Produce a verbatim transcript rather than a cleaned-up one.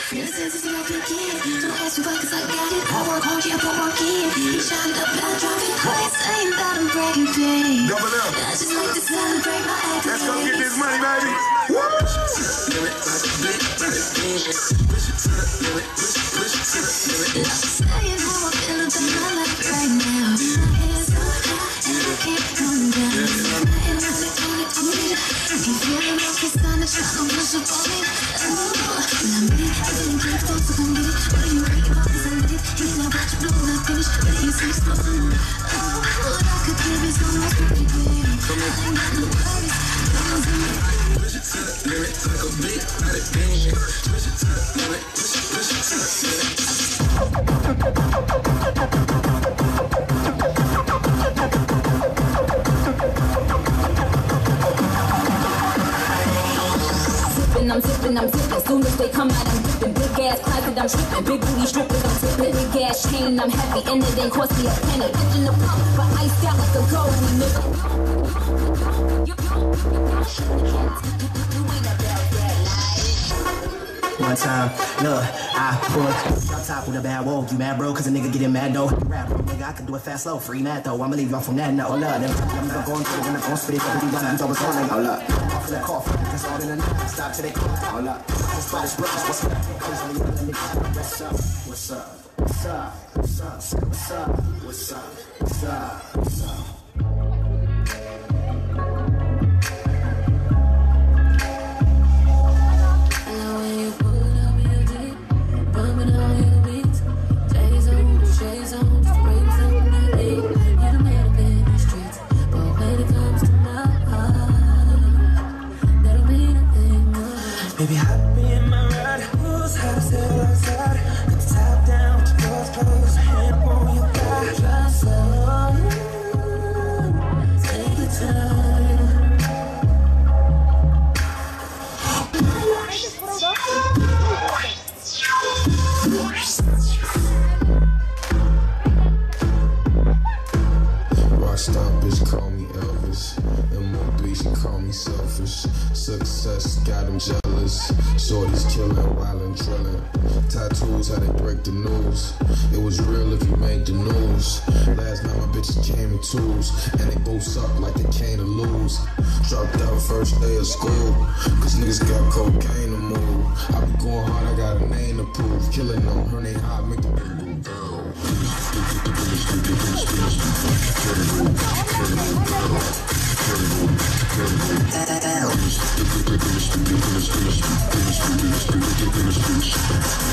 This is the begin. Don't ask me why, cause I got it. I work hard, yeah, I put work in. He shot it up and I drive it. I ain't saying that I'm breaking pain. Double up. I just like to celebrate my accolades. Let's go get this money, baby. Woo! Limit like a big brother. Push it to the limit. Push it, push it to the limit. I'm saying how I feel about my life right now. My head's so high and I can't come down. And I'm really twenty twenty. I can feel it off the sun. It's trying to push up on me. When I'm ready, I didn't care for so come get it. What are you worried about? Cause I'm lit. He's not about to blow when I finish. Ready to see stuff. Oh, what I could give is almost pretty big. I ain't got no worries. Push it to the limit like a big body thing. Push it to the limit. Push it, push it to the limit. I'm tipping, I'm tipping. Soon as they come out, I'm dipping. Big ass closet, I'm tripping. Big booty stripping, I'm tipping. Big ass chain, I'm heavy, and it ain't cost me a penny. Pitching the pump, but iced out like a goalie, nigga. You, you, you, you ain't about that life. One time, look, I pull drop top with a bad whoa. You mad, bro? Cause a nigga getting mad, though. Rap, bro, nigga, I can do it fast, slow, free mad, though. I'ma leave y'all from that, no, love. I'm never going to it, then I'm gonna spit it. I'm gonna do what's on, nigga. Hold up. Off in the coffee, that's all in the night. Stop till they call. Hold up. Just by this brush, what's up? What's up? What's up? What's up? What's up? What's up? What's up? What's up? What's up? Baby, hop in my ride, who's hot still outside? Put the top down, with your doors closed, hand on your back. Drive slow, take your time. Rockstar bitch call me Elvis, M O three she call me selfish. Success got them jealous. Shorties killing, wildin', drillin'. Tattoos, how they break the news. It was real if you made the news. Last night my bitches came in twos, and they both suck like they came to lose. Dropped out first day of school, cause niggas got cocaine to move. I be going hard, I got a name to prove. Killing them, her name hot, make the nigga go down. That, that, that.